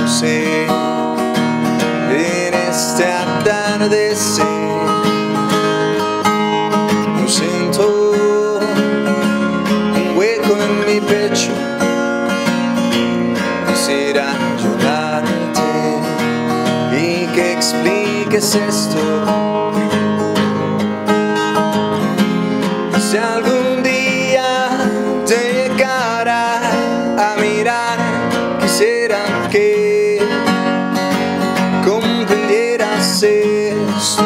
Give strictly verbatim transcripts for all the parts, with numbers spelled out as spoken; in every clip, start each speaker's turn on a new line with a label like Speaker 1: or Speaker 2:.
Speaker 1: sé, en este atardecer yo siento un hueco en mi pecho. Quisiera llorarte y que expliques esto. Si algún día te llegara a mirar, quisiera que comprendieras esto.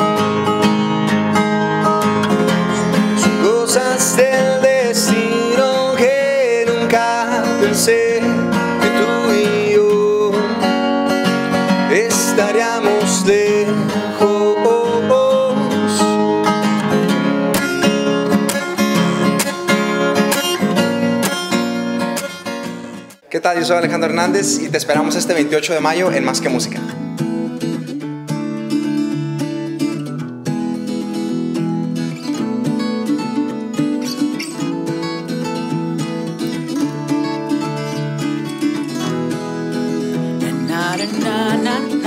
Speaker 1: Son cosas del destino que nunca pensé que tú y yo estaríamos lejos. ¿Qué tal? Yo soy Alejandro Hernández y te esperamos este veintiocho de mayo en Más que Música.
Speaker 2: Na na na na